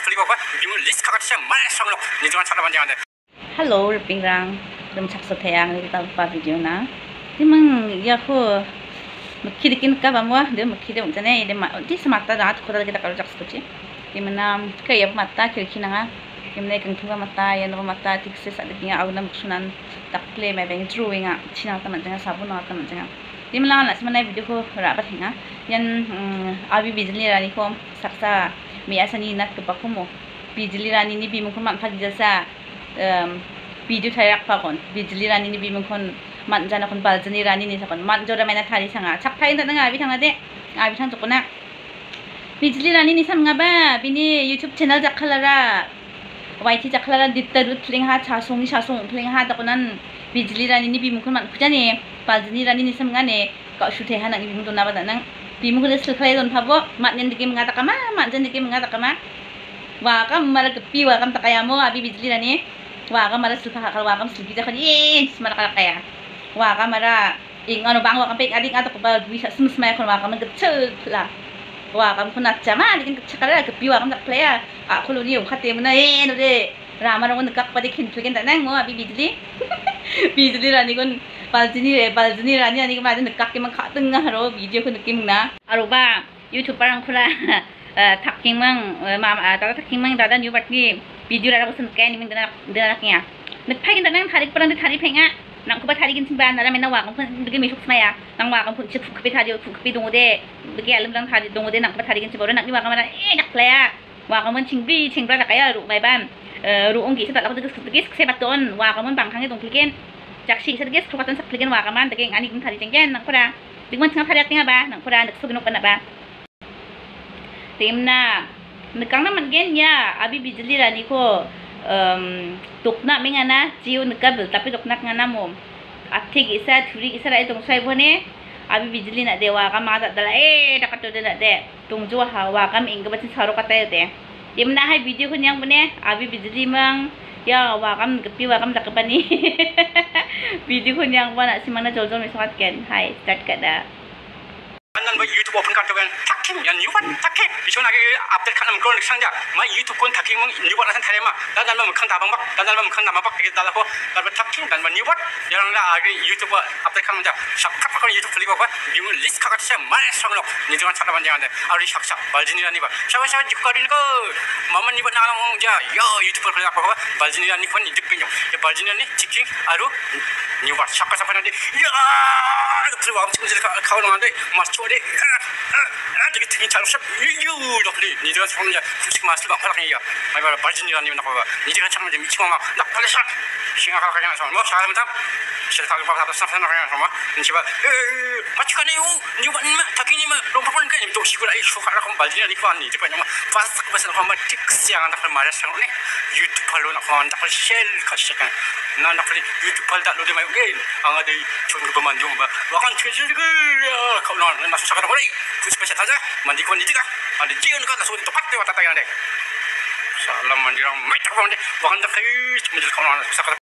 클릭 오빠 비문 리스크 같이 말해 상로 니들만 찾아봤냐 돼. Hello, pingrang dum chak so thayang ni ta pa video na. Timang ya ko mukhidikin ka bamwa de mukhide umtane de ma ti smarta da to khoda kita kalu chak so chi. Timana kaya mata khirkhina nga. Timne kang thuga mata ya no mata tik se sa de au na muksunan takle mai beng drawing a china ka man janga sabun na ka man janga. Timla na semana video ko ra ba thinga. Yan abi bijli rani ko saksa mi asani nat ka pakumo. Bijli rani ni bi mukun man phagi jasa video thairak pa kon bijli rani ni bimung kon man jana kon baljani rani ni sakon man jora mena thari sanga chak thai na nga abi thanga de abi thang tokona bijli rani ni sam nga ba bini youtube channel jakhalara YT jakhalara ditta rut fling ha chasong fling ha takonan bijli rani ni bimung kon man khujani baljani rani ni sam nga ne ka shuthe ha nang bimung dona ba nang bimung kon silkhai don phabo mat nen dikim nga takama mat jan dikim nga takama wa kam mara kepi wa kam takayamo abi bijli rani wa ka mara sulpa hakal wa kam sulpi jakan yes mara kaya wa ka mara ing ano bang wa kam pek adik ato ko ba bisa smus mai kon wa kam ngecek la wa kam kunat jama dikin kecekara ke piwa kam tak playa a ko ni khate mena no de rama ro ngak pa dikin tugen ta nang mo abi bidli bidli rani kon baljini rani ani ma de ngak ke mang kha teng haro video ko nikim na aro ba youtube parang khula takking mang ma ta takking mang dada new batni video ra ko sun kan min dana kya nek phai kin nang thari parang thari phenga nang ko ba thari kin simba na men na wa ko dege mi suk smaya nang wa ko phun chik khpe thari khpe dong de dege alam dang thari dong de nang ba thari kin sibor nang ni wa ka mara dak playa wa ko mon chingbi chingbra da kaya ru mai ban ru ong gi sa la ko dege se baton wa ko mon bang khang dong kliken jak si sa dege ko baton sak kliken wa ka man dege ani kin thari jenggen nang ko da dik mon chang thari tinga ba nang ko da nek sug nok na ba timna nekang naman gen ya abi bijli rani ko tukna mengana jiu nekabel tapi tukna ngana mo athik isa thuri isa rai tong sai bone abi bijli na dewa ka ma da dala dakato de de tong jo hawa kam ing ba saro kata de dimna hai video kun yang bone abi bijli mang ya wa kam gepi wa kam dakapani video kun yang bana simana jol jol mesat ken hai start kada 난 뭐 유튜브 오픈 카톡은 타킹 연 유반 타킹 이전하게 앞들 가는 그런 상자 마 유튜브 건 타킹 뭐 유반한 타레마 나는 뭐 칸다 방박 나는 뭐 칸다 방박 이게 달라고 나는 타킹 나는 뭐 유반 여러분들 아기 유튜브 앞들 가는 자 샥카파건 유튜브 클릭 오빠 미문 리스크 같이 말해 상로 니들만 찾아본 데 아리 샥샥 발진이라니 봐 샤샤 집거리는 거 마만 이번 나는 자야 유튜브 클릭 오빠 발진이라니 건 이득 그냥 발진이라니 치킨 아루 유반 샥카파는데 야 들어 엄청 가오는데 맞죠 데 되게 되게 잘 샵 유유로 그래 니들아 참자 굳이 마스터 막 하라니야 아이바 발진이라니 나고 니들아 참자 미치고 막 나팔레샤 싱가가 그냥 뭐 사람다 실타가 봐도 사람나 그냥 뭐 니바 맞추가네요 니바 타키니마 롱파폰 그냥 또 시구라 이 쇼카라 건 발진이라니 거 아니 이제 그냥 파스트 버스 한 틱스 양한 딱 말했어네 유튜브로 나 한다 쉘 카시kan 나 나플리 유튜브 다 로데 마요 게임 아가데 촌으로 그만 좀 봐. 와간 최저그 kau non na susah kau ni tu spesial saja mandi kau ni tiga ada jian kau langsung itu pakai watak yang dek salam mandi orang macam kau ni bukan tak kau menjadi kau non susah